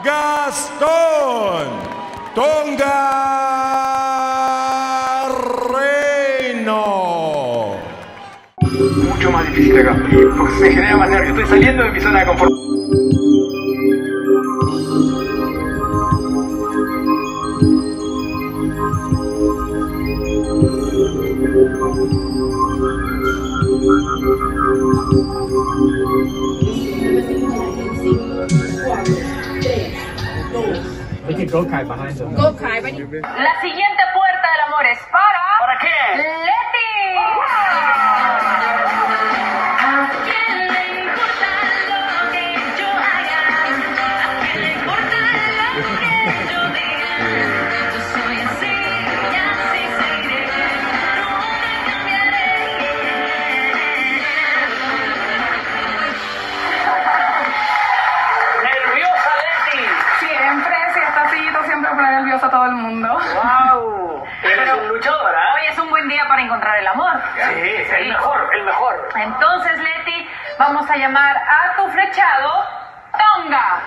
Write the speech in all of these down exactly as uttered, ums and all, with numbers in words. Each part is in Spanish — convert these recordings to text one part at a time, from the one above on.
Gastón Tonga Reino. Mucho más difícil acá, y pues me genera más nervio. Estoy saliendo de mi zona de confort. La siguiente puerta del amor es para... ¿Para qué? ¡Leti! ¿A quién le importa lo que yo haga? ¿A quién le importa lo que yo diga? Yo soy así y así seguiré. Nunca cambiaré. ¡Nerviosa, Leti! Siempre, si está sillito siempre pone nervioso a todo el mundo. ¡Wow! Eres un luchador, ¿eh? Hoy es un buen día para encontrar el amor. Sí, el mejor, el mejor. Entonces, Leti, vamos a llamar a tu flechado Tonga.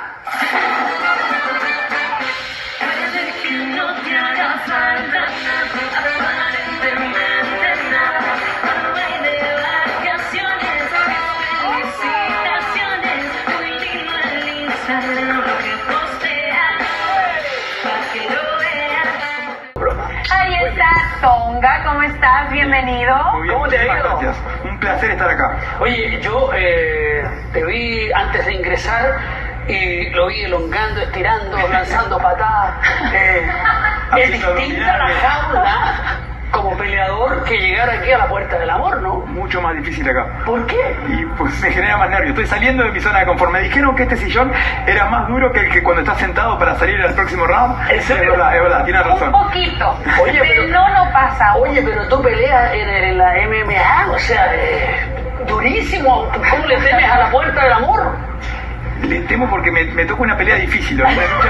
Puede que no te haga falta aparentemente nada. Voy de vacaciones, felicitaciones. Muy lindo el Instagram lo que posteas, para que lo veas. Ahí está Tonga, ¿cómo estás? Bienvenido. Muy bien, ¿Cómo te ha muchísimas ido? gracias. Un placer estar acá. Oye, yo eh, te vi antes de ingresar y lo vi elongando, estirando, lanzando patadas. Eh, es Haciendo distinta la abdominales. jaula como peleador que llegar aquí a la puerta del amor, ¿no? Mucho más difícil acá. ¿Por qué? Y pues me genera más nervio. Estoy saliendo de mi zona de confort. Me dijeron que este sillón era más duro que el que cuando estás sentado para salir al próximo round. ¿En serio? Es verdad, es verdad, tienes Un razón. poquito. Oye, pero pero- no, no pasa. Oye, pero tú peleas en, en la M M A, o sea, eh, durísimo. ¿Cómo le temes a la puerta del amor? Le temo porque me, me toca una pelea difícil. O sea, mucha-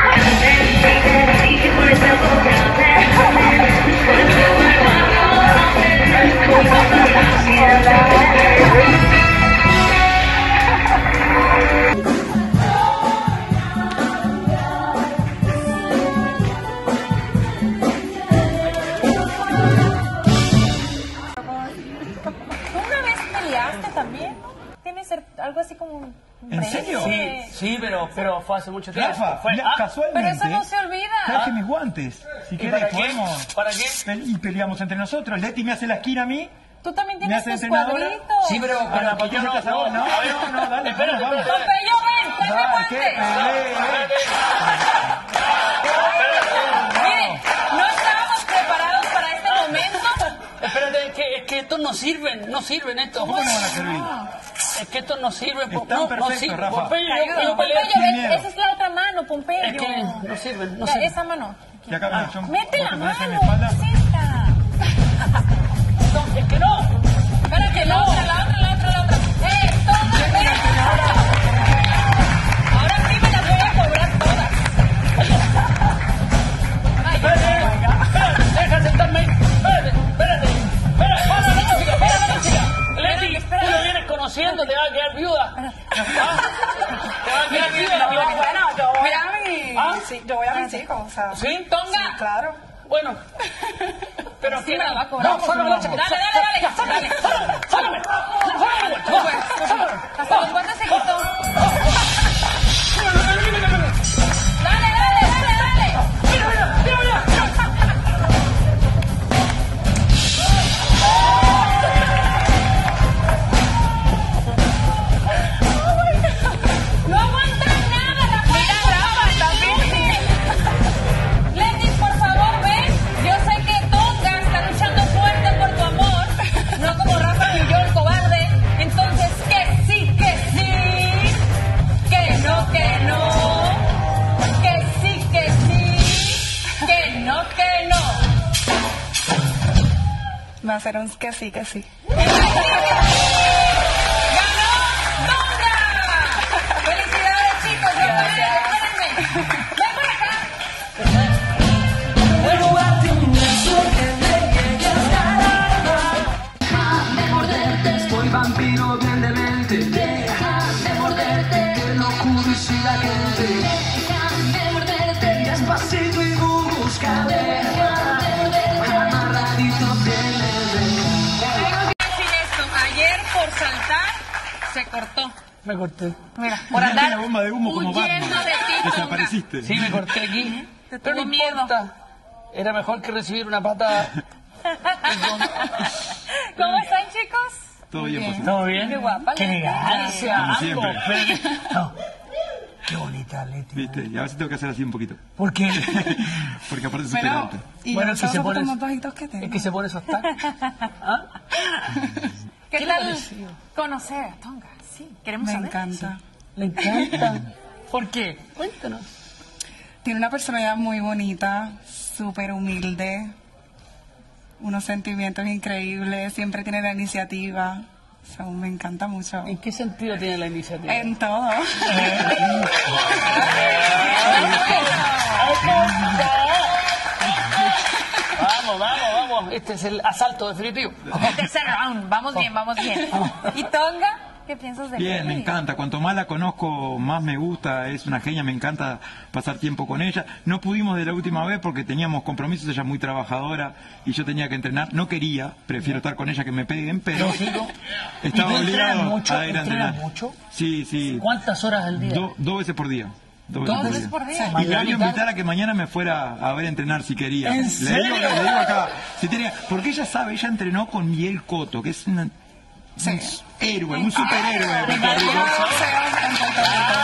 ¿Una vez peleaste también? Tiene que ser algo así como un ¿En premio. serio? Sí, sí, pero, pero fue hace mucho tiempo. Rafa, Fue- mira, ah, casualmente. Pero eso no se olvida. Traje mis guantes. Si ¿y querés, para qué? podemos. ¿Para qué? Pe- Y peleamos entre nosotros. Leti me hace la esquina a mí. Tú también ¿Me tienes hace tus entrenadora? cuadritos. Sí, pero, A pero la que yo no, patilla no, no, no, a ver, no, no, dale, espérate, vamos, espérate. Pompeyo, ven, tráeme Dale, guantes. ¿qué? Eh, eh. Miren, no estábamos preparados para este momento. Espérate, es que, es que estos no sirven, no sirven estos. ¿Cómo no van a servir? Es que estos no sirven. po- Están no, no perfectos, sirven. Rafa. Pompeyo, Te yo, ayudo. yo peleo. Pompeyo, ven, miedo. esa es la otra mano, Pompeyo. Es que no sirven, no Ya, sirven. esa mano. Y acá, mira, yo- Mete la vos te pones en mano, la espalda. ¿qué es esta? No, es que no. Espérate, la otra, la otra, la otra, la otra. ¡Eh, todas, espérate! Ahora sí me las voy a cobrar todas. Ay, Espérate, espérate, deja sentarme. Espérate, espérate. Espera, para la música, para la música. Leti, tú lo vienes conociendo, te va a quedar viuda. ¿Ah? Te va a quedar viuda. No, Leti. bueno, yo voy ¿Ah? a mi... ¿Ah? Sí, yo voy a mis hijos, o sea... ¿Sí, Tonga? Sí, claro. Bueno, pero sí que me la va a cobrar. No, sácame, Dale, dale, dale, dale. sácame, sácame, sácame, sácame. Hasta los guantes se quitó. Dale, dale, dale, dale. Mira, mira, mira, mira. No aguantan nada, Rafa. Mira, Rafa, también. Leti, por favor, ven. Yo sé que Tonga está luchando fuerte por tu amor, no como Rafa y yo, el cobarde. Entonces, que sí, que sí. Que no, que no. Que sí, que sí. Que no, que no. Me va a hacer un que sí, que sí. ¡Ganó Tonga! ¡Felicidades, chicos! ¡Espérenme! ¡Ven para acá! de morderte, soy vampiro bien demente. Deja de morderte, que locura y la gente. Deja Me corté. Mira, por Tiraste andar la bomba de humo como huyendo Batman. de ti, Tonga. Desapareciste. Sí, me corté aquí. Te Pero tuvo no miedo. importa. Era mejor que recibir una patada. ¿Cómo están, chicos? Todo bien, por supuesto. ¿Todo bien? Qué guapa, Qué Leti. elegancia. Como algo. siempre. Pero- no. Qué bonita, Leti. ¿Viste? Y a veces tengo que hacer así un poquito. ¿Por qué? Porque aparte es Pero, superante. y Bueno, yo si se solo pone- por los ojitos que tengo. Es que se pone esos tacos. ¿Ah? ¿Qué, ¿Qué le tal pareció? conocer a Tonga? Sí, queremos Me saber. encanta. Le encanta. ¿Por qué? Cuéntanos. Tiene una personalidad muy bonita, súper humilde, unos sentimientos increíbles, siempre tiene la iniciativa. So, me encanta mucho. ¿En qué sentido tiene la iniciativa? En todo. Vamos, vamos, vamos. Este es el asalto definitivo. Tercer round, vamos bien, vamos bien. ¿Y Tonga? ¿Qué piensas de Bien, me él? encanta. Cuanto más la conozco, más me gusta. Es una genia, me encanta pasar tiempo con ella. No pudimos de la última vez porque teníamos compromisos. Ella es muy trabajadora y yo tenía que entrenar. No quería, prefiero estar con ella que me peguen, pero Lógico. estaba ¿Y tú entrenas obligado mucho? a ir a ¿Entrenas entrenar. mucho? Sí, sí. ¿Cuántas horas al día? Do- dos veces por día. Dos Dos veces por día. Y la Mañana iba y a tarde. invitar a que mañana me fuera a ver entrenar si quería. ¿En Le serio? digo, le digo acá, si tenía, porque ella sabe, ella entrenó con Miguel Cotto, que es una, Sí. un héroe, un superhéroe de Puerto Yo Rico. boxeo en Puerto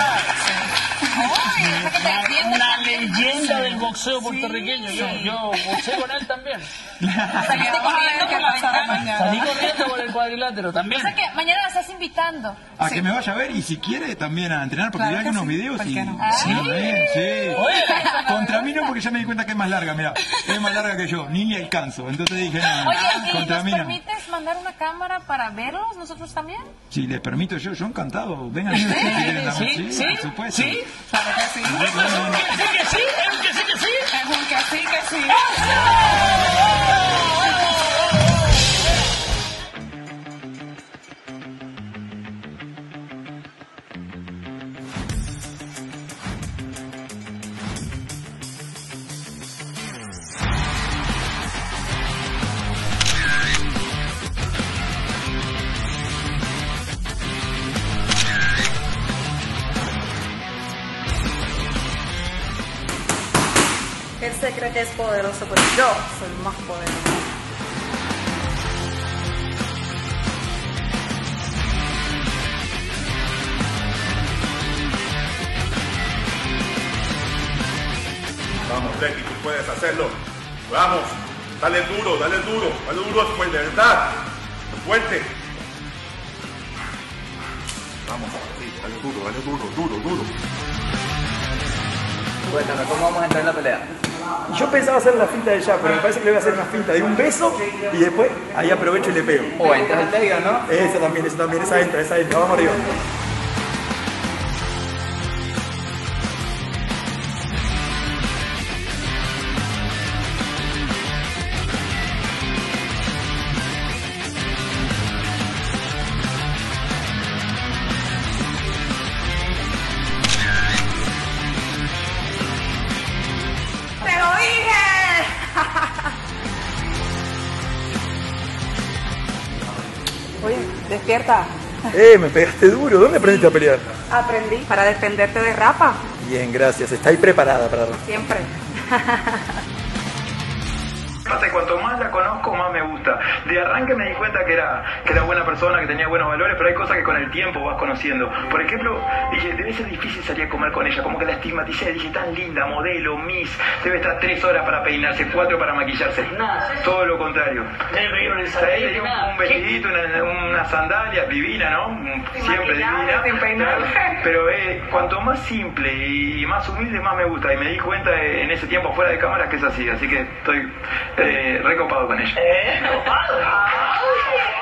Oye, deja que te defiendas Una también. leyenda del boxeo puertorriqueño. Yo, yo boxeo con él también. Saliste Vamos a ver corriendo qué por la pasa ventana. mañana. Salí corriendo por el cuadrilátero también. O sea que mañana la estás invitando. A que me vaya a ver y si quiere también a entrenar, porque Claro vi que algunos sí, videos ¿por y... qué no? Sí, bien, sí. Oye. Contra mí no, porque ya me di cuenta que es más larga, mira. Es más larga que yo, ni me alcanzo. Entonces dije, no, Oye, ¿y contra nos mí no. permites mandar una cámara para verlos nosotros también? Si les permito yo, yo encantado. Vengan ustedes si quieren también. Sí, sí, por supuesto. sí. Claro que sí. Sí que sí, es que sí que sí. Es un que sí, que sí. Él se cree que es poderoso, pero yo soy más poderoso. Vamos, Leti, tú puedes hacerlo. Vamos, dale duro, dale duro, dale duro, pues de verdad. Fuerte. Vamos, sí, dale duro, dale duro, duro, duro. Cuéntame, ¿cómo vamos a entrar en la pelea? Yo pensaba hacer la finta de ella, pero me parece que le voy a hacer una finta de un beso y después ahí aprovecho y le pego. O entras el Takedown, ¿no? Esa también, esa también, esa entra, esa entra. Vamos arriba. ¡Te lo dije! Oye, despierta. Eh, me pegaste duro. ¿Dónde aprendiste a pelear? Aprendí para defenderte de Rafa. Bien, gracias. ¿Estáis preparada para Siempre. Pasa que cuanto más la conozco, más me gusta. De arranque me di cuenta que era, que era buena persona, que tenía buenos valores, pero hay cosas que con el tiempo vas conociendo. Por ejemplo, dije, debe ser difícil salir a comer con ella, como que la estigmaticé, dije, tan linda, modelo, miss, debe estar tres horas para peinarse, cuatro para maquillarse. Nada. Todo lo contrario. Le río en el Ahí salón. le dio un, un vestidito, una, una sandalia divina, ¿no? Siempre divina. sin peinarse. Pero eh, cuanto más simple y más humilde, más me gusta. Y me di cuenta eh, en ese tiempo fuera de cámara que es así. Así que estoy eh, recopado con ella. Eh, no, padre.